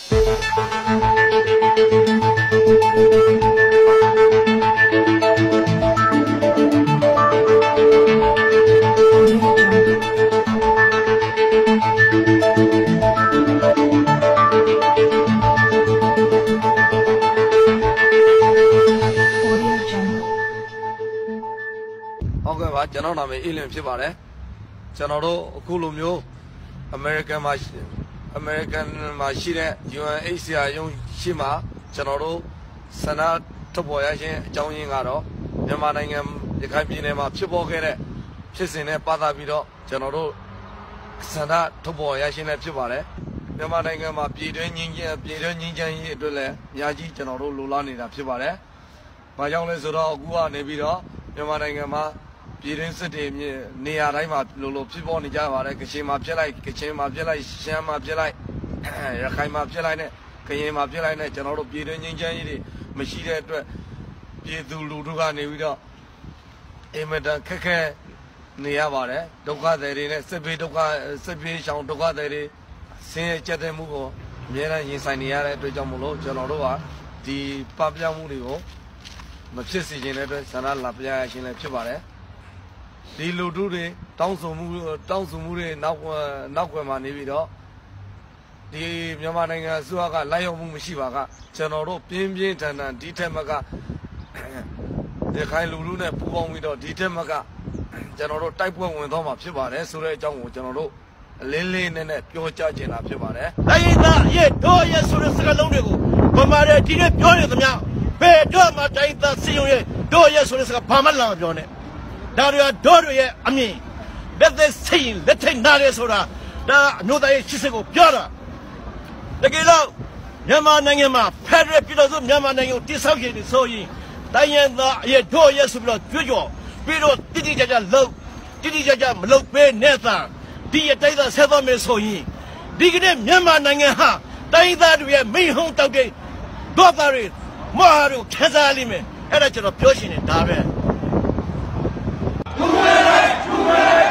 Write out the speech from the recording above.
ကျွန်တော်နာမည်အေးလင်ဖြစ်ပါတယ်ကျွန်တော်တို့အခုလိုမျိုး American မှာရှိတဲ့ UNHCR ရုံးရှိမှာကျွန်တော်တို့ဆန္ဒထုတ်ပေါ်ရခြင်းအကြောင်းရင်းကတော့မြန်မာနိုင်ငံရခိုင်ပြည်နယ်မှာဖြစ်ပေါ်ခဲ့တဲ့ဖြစ်စဉ်နဲ့ပတ်သက်ပြီးတော့ကျွန်တော်တို့ဆန္ဒထုတ်ပေါ်ရခြင်းလည်းဖြစ်ပါတယ်မြန်မာနိုင်ငံမှာပြည်တွင်းငြိမ်းချမ်းရေးအတွက်လည်းအများကြီးကျွန်တော်တို့လိုလားနေတာဖြစ်ပါတယ်။ဘာကြောင့်လဲဆိုတော့အခုကနေပြီးတော့မြန်မာနိုင်ငံမှာပြည်တွင်းစစ်တွေနေရာတိုင်းမှာလိုဖြစ်ပေါ်နေကြပါတယ်ကချင်မှာဖြစ်လိုက်ကချင်မှာဖြစ်လိုက်ရှမ်းမှာဖြစ်လိုက်ရခိုင်မှာဖြစ်လိုက်နဲ့ကရင်မှာဖြစ်လိုက်နဲ့ကျွန်တော်တို့ပြည်တွင်းငြိမ်းချမ်းရေးတွေမရှိတဲ့အတွက်ပြည်သူလူထုကနေပြီးတော့အင်မတန်ခက်ခဲနေရပါတယ်ဒုက္ခသည်တွေနဲ့စစ်ဘေးရှောင်ဒုက္ခသည်တွေဆင်းရဲကြက်တဲ့မှုကိုအများအားရင်ဆိုင်နေရတဲ့အတွက်ကြောင့်မလို့ကျွန်တော်တို့ကဒီပပျောက်မှုတွေကိုမဖြစ်စေချင်တဲ့အတွက်ဆန္ဒလာပြရခြင်းလည်းဖြစ်ပါတယ်ဒီလူထုတွေတောင်းဆိုမှုတွေနောက်ွယ်မှာနေပြီးတော့ဒီမြန်မာနိုင်ငံအစိုးရကလိုက်ရောက်မှုမရှိပါကကျွန်တော်တို့ပြင်းထန်ဒီထက်မကဒီခိုင်လူထုနဲ့ပူးပေါင်းပြီးတော့ဒီထက်မကကျွန်တော်တို့တိုက်ပွဲဝင်သွားမှာဖြစ်ပါတယ်ဆိုတဲ့အကြောင်းကိုကျွန်တော်တို့အလင်းလေးနဲ့ပြောကြားချင်တာဖြစ်ပါတယ်။တိုင်းသားရဲ့တို့ရဲ့ဆိုတဲ့စကားလုံးတွေကိုဗမာတွေဒီနေ့ပြောနေသမျှဘယ်တော့မှတိုင်းသားစီယုံရဲ့တို့ရဲ့ဆိုတဲ့စကားဘာမှလာမပြောနဲ့။ဒါတွေကတို့ရဲ့အမြင်လက်သက်စိတ်လက်ထိတ်နာတယ်ဆိုတာဒါအမျိုးသားရဲ့ရှစ်စစ်ကိုပြောတာ။တကယ်လို့မြန်မာနိုင်ငံမှာဖက်ဒရယ်ပြည်တော်စုမြန်မာနိုင်ငံကိုတိဆောက်ရည်ဆိုရင်တိုင်းရင်းသားရဲ့တို့ရဲ့ဆိုပြီးတော့ကြွကြော်ပြီးတော့တိတိကျကျမလုပ်ပေးနဲ့သာဒီအတိုင်းသာဆက်သွားမယ်ဆိုရင်ဒီကနေ့မြန်မာနိုင်ငံဟာတိုင်းသားတွေရဲ့မိဟုံးတောက်တဲ့ဒေါသတွေမဟာတို့ခံစားလိမ့်မယ်အဲ့ဒါကျွန်တော်ပြောရှင်နေတာပဲ